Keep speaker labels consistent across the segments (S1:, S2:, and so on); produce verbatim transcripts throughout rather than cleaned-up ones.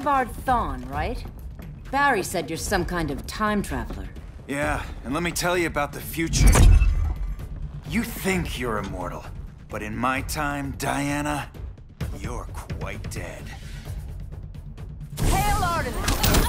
S1: Eobard Thawne, right? Barry said you're some kind of time traveler.
S2: Yeah, and let me tell you about the future. You think you're immortal, but in my time, Diana, you're quite dead.
S1: Hail Artemis!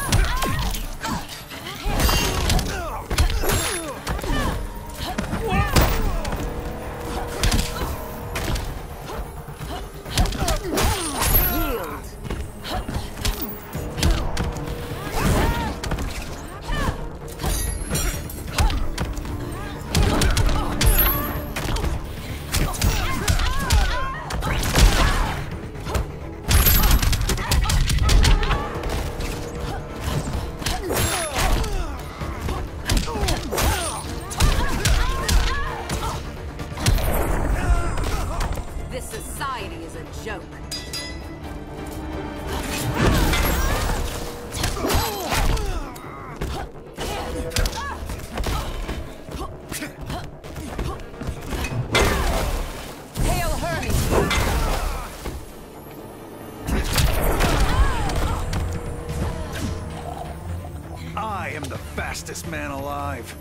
S1: This society is a joke. Hail Hermes!
S2: I am the fastest man alive.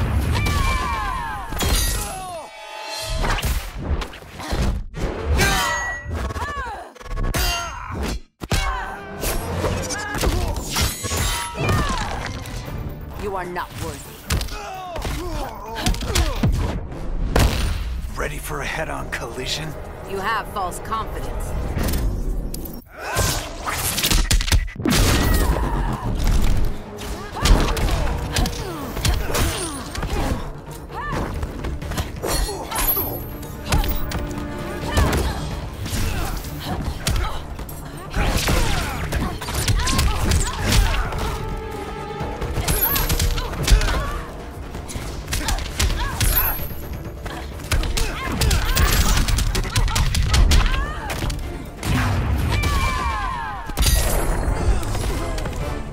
S1: You are not worthy.
S2: Ready for a head-on collision?
S1: You have false confidence.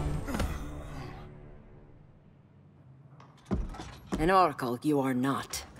S1: An oracle you are not.